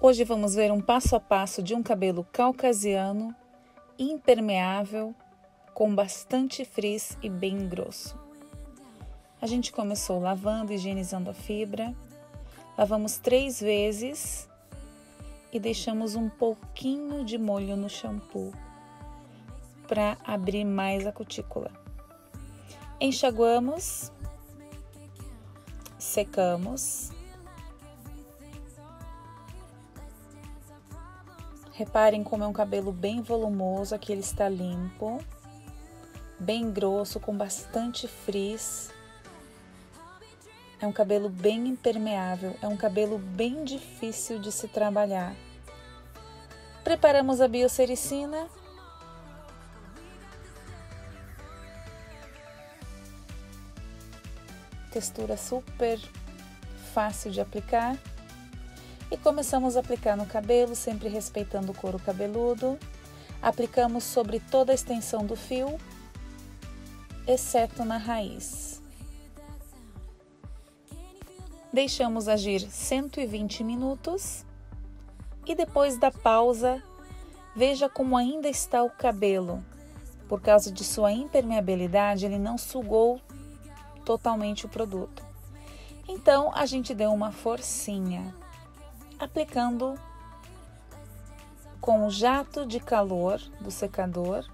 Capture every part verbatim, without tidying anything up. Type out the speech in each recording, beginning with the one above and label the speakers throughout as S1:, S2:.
S1: Hoje vamos ver um passo a passo de um cabelo caucasiano, impermeável, com bastante frizz e bem grosso. A gente começou lavando e higienizando a fibra, lavamos três vezes e deixamos um pouquinho de molho no shampoo para abrir mais a cutícula. Enxaguamos, secamos. Reparem como é um cabelo bem volumoso, aqui ele está limpo, bem grosso, com bastante frizz. É um cabelo bem impermeável, é um cabelo bem difícil de se trabalhar. Preparamos a biosericina. Textura super fácil de aplicar. E começamos a aplicar no cabelo, sempre respeitando o couro cabeludo. Aplicamos sobre toda a extensão do fio, exceto na raiz. Deixamos agir cento e vinte minutos e depois da pausa, veja como ainda está o cabelo. Por causa de sua impermeabilidade, ele não sugou totalmente o produto. Então, a gente deu uma forcinha, aplicando com o jato de calor do secador,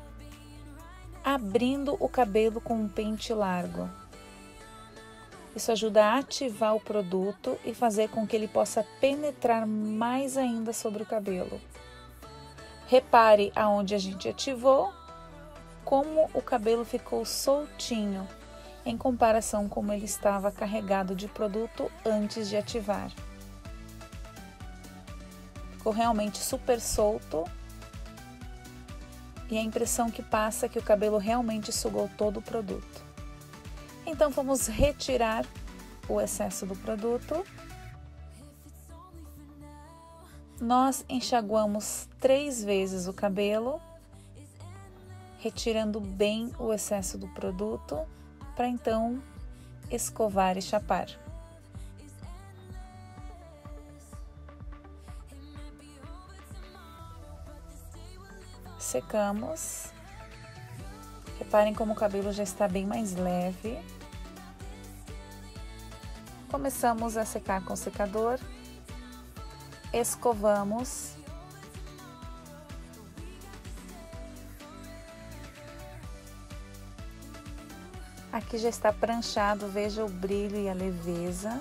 S1: abrindo o cabelo com um pente largo. Isso ajuda a ativar o produto e fazer com que ele possa penetrar mais ainda sobre o cabelo. Repare aonde a gente ativou, como o cabelo ficou soltinho, em comparação como ele estava carregado de produto antes de ativar. Ficou realmente super solto e a impressão que passa é que o cabelo realmente sugou todo o produto. Então vamos retirar o excesso do produto. Nós enxaguamos três vezes o cabelo, retirando bem o excesso do produto, para então escovar e chapar. Secamos. Reparem como o cabelo já está bem mais leve. Começamos a secar com o secador. Escovamos. Aqui já está pranchado, veja o brilho e a leveza.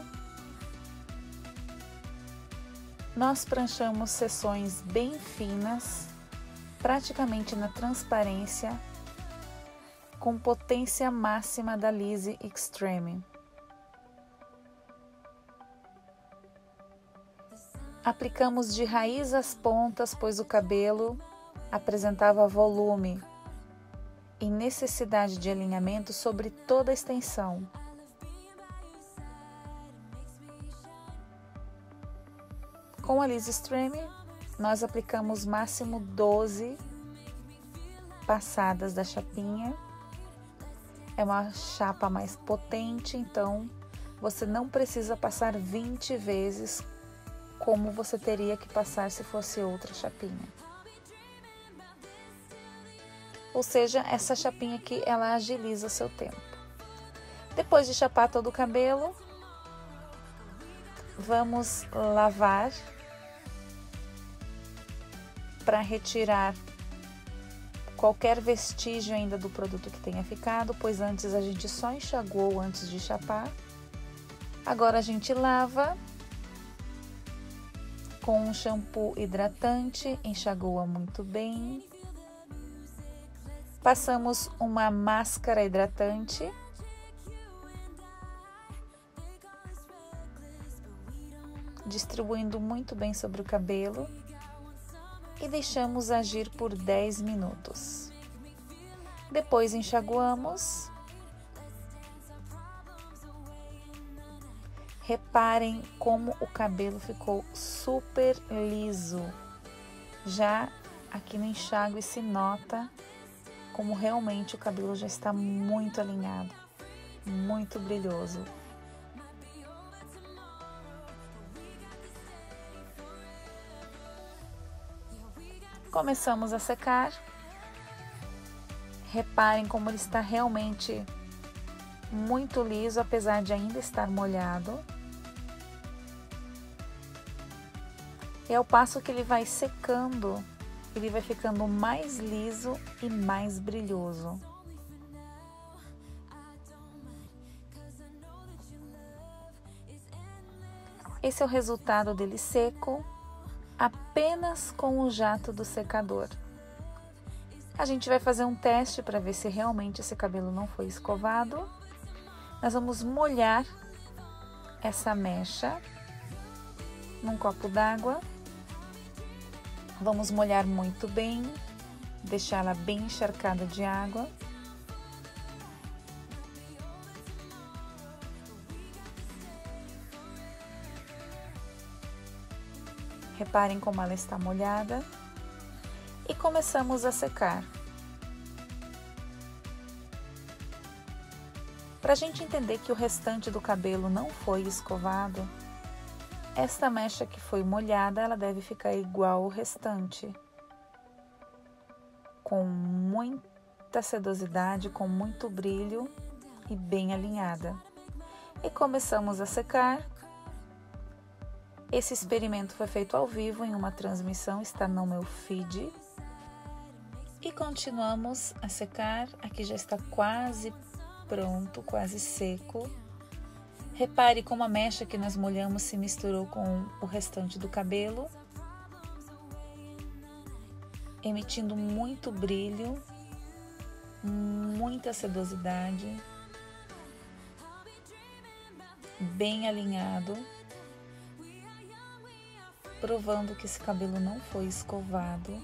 S1: Nós pranchamos seções bem finas, praticamente na transparência, com potência máxima da Lise Extreme. Aplicamos de raiz às pontas, pois o cabelo apresentava volume e necessidade de alinhamento sobre toda a extensão. Com a Lise Extreme, nós aplicamos máximo doze passadas da chapinha. É uma chapa mais potente, então você não precisa passar vinte vezes como você teria que passar se fosse outra chapinha. Ou seja, essa chapinha aqui, ela agiliza o seu tempo. Depois de chapar todo o cabelo, vamos lavar para retirar qualquer vestígio ainda do produto que tenha ficado, pois antes a gente só enxaguou antes de chapar. Agora a gente lava com um shampoo hidratante, enxagua muito bem. Passamos uma máscara hidratante. Distribuindo muito bem sobre o cabelo. E deixamos agir por dez minutos. Depois enxaguamos. Reparem como o cabelo ficou super liso. Já aqui no enxágue se nota como realmente o cabelo já está muito alinhado, muito brilhoso. Começamos a secar. Reparem como ele está realmente muito liso, apesar de ainda estar molhado. E ao passo que ele vai secando, ele vai ficando mais liso e mais brilhoso. Esse é o resultado dele seco, apenas com o jato do secador. A gente vai fazer um teste para ver se realmente esse cabelo não foi escovado. Nós vamos molhar essa mecha num copo d'água. Vamos molhar muito bem, deixá-la bem encharcada de água. Reparem como ela está molhada. E começamos a secar. Para a gente entender que o restante do cabelo não foi escovado, esta mecha que foi molhada, ela deve ficar igual ao restante, com muita sedosidade, com muito brilho e bem alinhada. E começamos a secar. Esse experimento foi feito ao vivo em uma transmissão, está no meu feed. E continuamos a secar. Aqui já está quase pronto, quase seco. Repare como a mecha que nós molhamos se misturou com o restante do cabelo, emitindo muito brilho, muita sedosidade, bem alinhado, provando que esse cabelo não foi escovado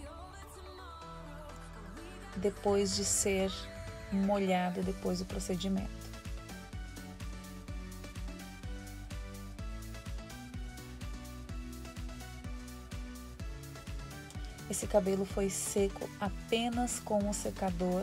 S1: depois de ser molhado depois do procedimento. Esse cabelo foi seco apenas com o secador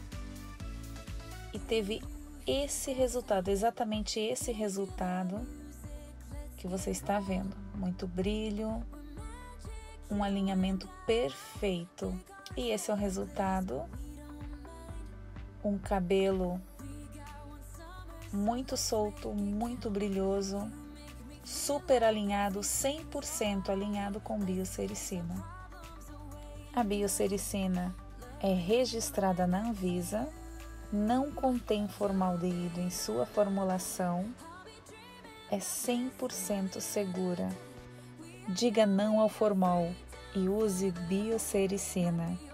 S1: e teve esse resultado, exatamente esse resultado que você está vendo. Muito brilho, um alinhamento perfeito. E esse é o resultado. Um cabelo muito solto, muito brilhoso, super alinhado, cem por cento alinhado com biosericina. A biosericina é registrada na Anvisa, não contém formaldeído em sua formulação, é cem por cento segura. Diga não ao formol e use biosericina.